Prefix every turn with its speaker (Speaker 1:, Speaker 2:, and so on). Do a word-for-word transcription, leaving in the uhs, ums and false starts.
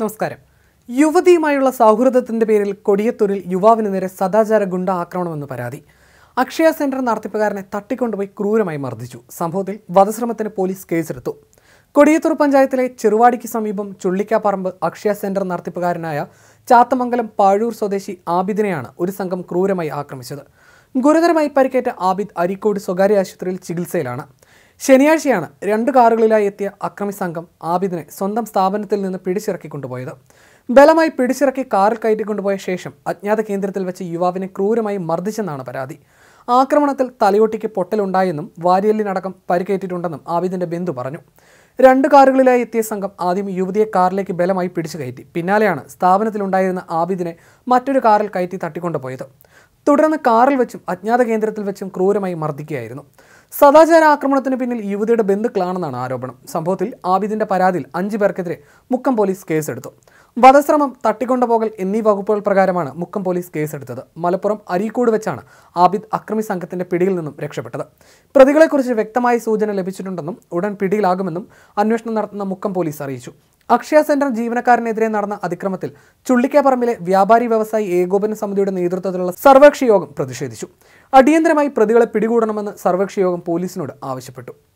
Speaker 1: നമസ്കാരം. യുവതിയുമായുള്ള സൗഹൃദത്തിന്റെ പേരിൽ കൊടിയത്തൂരിൽ യുവാവിന് നേരെ സദാചാര ഗുണ്ട ആക്രമണമെന്ന് പരാതി. അക്ഷയ സെന്റർ നടത്തിപ്പുകാരനെ തട്ടിക്കൊണ്ടുപോയി ക്രൂരമായി മർദ്ദിച്ചു. സംഭവത്തിൽ വധശ്രമത്തിന് പോലീസ് കേസെടുത്തു. കൊടിയത്തൂർ പഞ്ചായത്തിലെ ചെറുവാടിക്ക് സമീപം ചുള്ളിക്കാപ്പറമ്പ് അക്ഷയ സെന്റർ നടത്തിപ്പുകാരനായ ചാത്തമംഗലം പാഴൂർ സ്വദേശി ആബിദിനെയാണ് ഒരു സംഘം ക്രൂരമായി ആക്രമിച്ചത്. ഗുരുതരമായി പരിക്കേറ്റ ആബിദ് അരീക്കോട് സ്വകാര്യ ആശുപത്രിയിൽ ചികിത്സയിലാണ്. ശനിയാഴ്ചയാണ് രണ്ട് കാറുകളിലായി എത്തിയ അക്രമി സംഘം ആബിദിനെ സ്വന്തം സ്ഥാപനത്തിൽ നിന്ന് പിടിച്ചിറക്കി കൊണ്ടുപോയത്. ബലമായി പിടിച്ചിറക്കി കാറിൽ കയറ്റിക്കൊണ്ടുപോയ ശേഷം അജ്ഞാത കേന്ദ്രത്തിൽ വെച്ച് യുവാവിനെ ക്രൂരമായി മർദ്ദിച്ചെന്നാണ് പരാതി. ആക്രമണത്തിൽ തലയോട്ടിക്ക് പൊട്ടലുണ്ടായെന്നും വാരിയലിനടക്കം പരിക്കേറ്റിട്ടുണ്ടെന്നും ആബിദിന്റെ ബന്ധു പറഞ്ഞു. രണ്ട് കാറുകളിലായി എത്തിയ സംഘം ആദ്യം യുവതിയെ കാറിലേക്ക് ബലമായി പിടിച്ചു കയറ്റി. പിന്നാലെയാണ് സ്ഥാപനത്തിലുണ്ടായിരുന്ന ആബിദിനെ മറ്റൊരു കാറിൽ കയറ്റി തട്ടിക്കൊണ്ടുപോയത്. തുടർന്ന് കാറിൽ വെച്ചും അജ്ഞാത കേന്ദ്രത്തിൽ വെച്ചും ക്രൂരമായി മർദ്ദിക്കുകയായിരുന്നു. സദാചാര ആക്രമണത്തിന് പിന്നിൽ യുവതിയുടെ ബന്ധുക്കളാണെന്നാണ് ആരോപണം. സംഭവത്തിൽ ആബിദിന്റെ പരാതിയിൽ അഞ്ചു പേർക്കെതിരെ മുക്കം പോലീസ് കേസെടുത്തു. വധശ്രമം, തട്ടിക്കൊണ്ടുപോകൽ എന്നീ വകുപ്പുകൾ പ്രകാരമാണ് മുക്കം പോലീസ് കേസെടുത്തത്. മലപ്പുറം അരീക്കോട് വെച്ചാണ് ആബിദ് അക്രമി സംഘത്തിന്റെ പിടിയിൽ നിന്നും രക്ഷപ്പെട്ടത്. പ്രതികളെക്കുറിച്ച് വ്യക്തമായ സൂചന ലഭിച്ചിട്ടുണ്ടെന്നും ഉടൻ പിടിയിലാകുമെന്നും അന്വേഷണം നടത്തുന്ന മുക്കം പോലീസ് അറിയിച്ചു. അക്ഷയ സെന്റർ ജീവനക്കാരനെതിരെ നടന്ന അതിക്രമത്തിൽ ചുള്ളിക്കാപ്പറമ്പിലെ വ്യാപാരി വ്യവസായി ഏകോപന സമിതിയുടെ നേതൃത്വത്തിലുള്ള സർവകക്ഷി യോഗം പ്രതിഷേധിച്ചു. അടിയന്തരമായി പ്രതികളെ പിടികൂടണമെന്ന് സർവകക്ഷി യോഗം പോലീസിനോട് ആവശ്യപ്പെട്ടു.